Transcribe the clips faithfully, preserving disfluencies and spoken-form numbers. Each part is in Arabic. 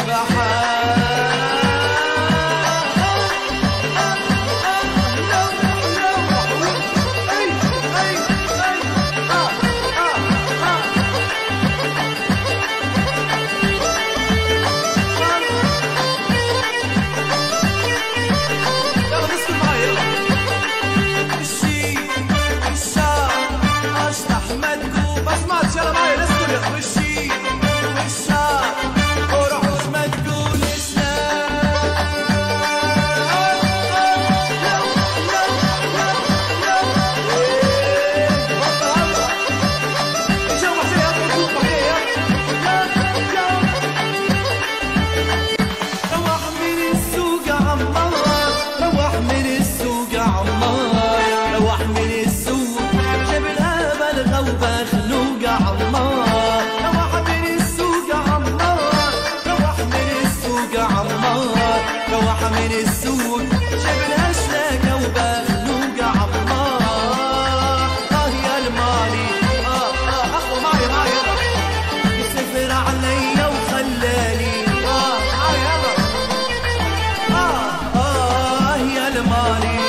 من السوق جبنا شلاكة وبخلوقة عالله. اه يا المالي اه اه اخو معي معي يلا يسافر عليا وخلاني اه معي يلا اه اه يا المالي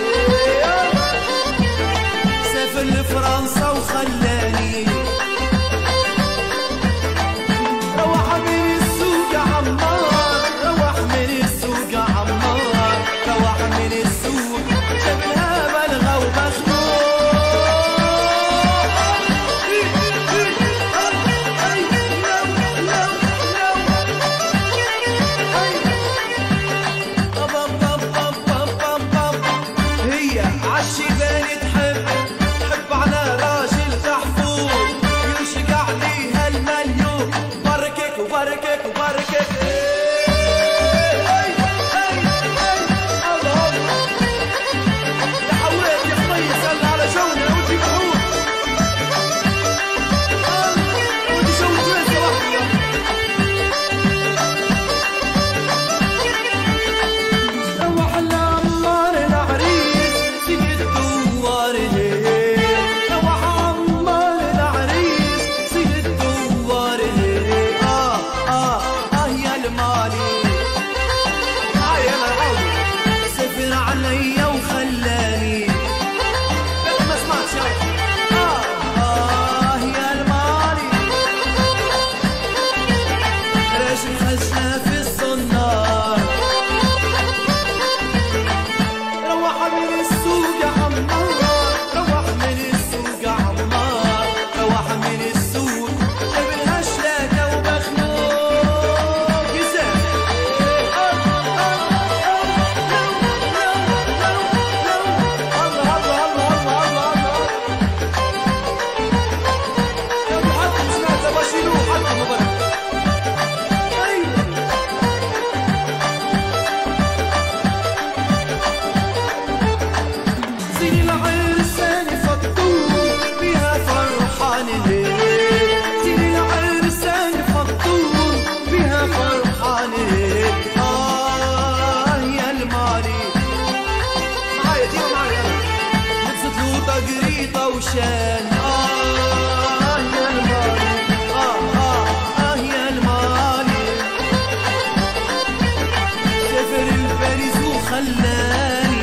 سافر لفرنسا وخلاني روح من السوق عمار روح من السوق عمار روح من السوق شكلها بلغة ومخنوق. هي عالشيبان تحب تحب على راجل تحفوظ يوشك عليها المليون بركك وبركك وبركك. عليا وخلاني ما سمعتش اه اه يا المالي راجل خزنة في الصنار روح من السوق عمار روح من السوق عمار روح من السوق جبلها شلاكة ومخنوق يزال. زين العرسان فطور بها فرحان زين العرسان فطور بها فرحان. آه يا المالي معايا ديما معايا لبست له تقريطة وشان. آه يا المالي آه آه آه يا المالي سافر الباريس وخلاني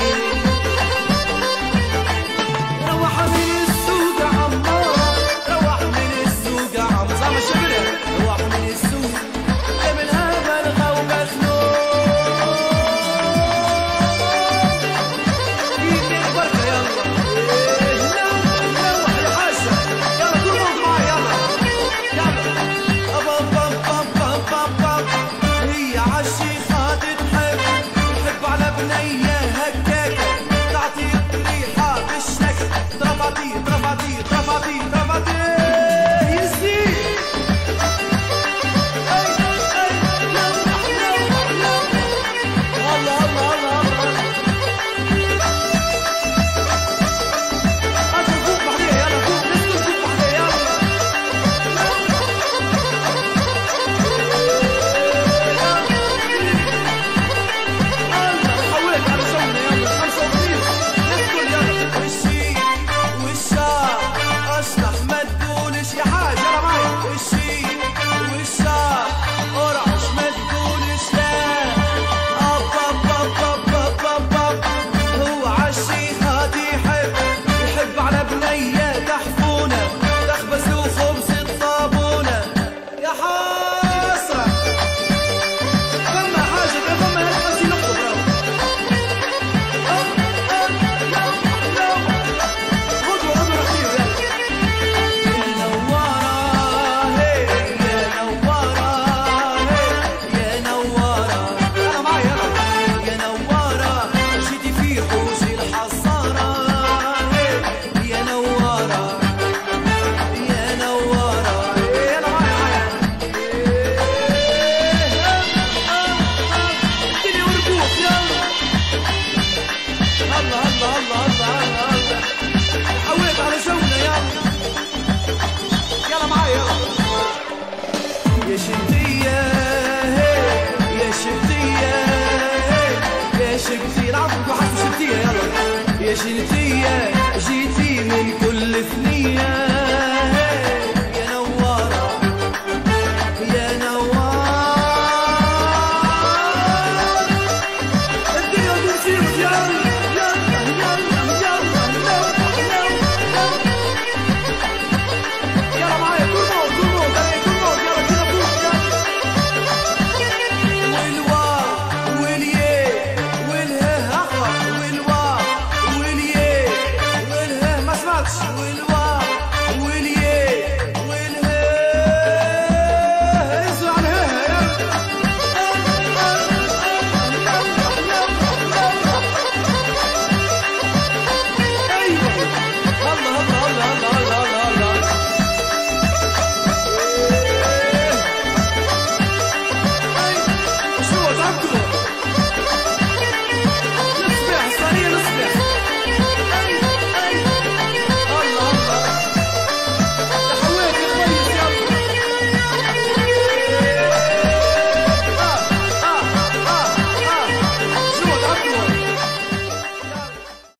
روح من السوق عمار روح من السوق عمار زعما شبرها روح من السوق جبلها بلغة ومخنوق. يديك بركة يلا نروح يا حاجة يلا كل موت معي يلا يلا أبا بام بام بام بام. هي عالشيخات تحب تحب على بنية هكاكة تعطي ريحة بالشكل طرباتي طرباتي طرباتي طرباتي يزيد. الله الله الله الله اجل فوق بعديها يلا فوق نسكت فوق بعديها يلا الله حولك على كتير عرفت وحشت شنتية يلا يا شنتية جيتي من كل ثنية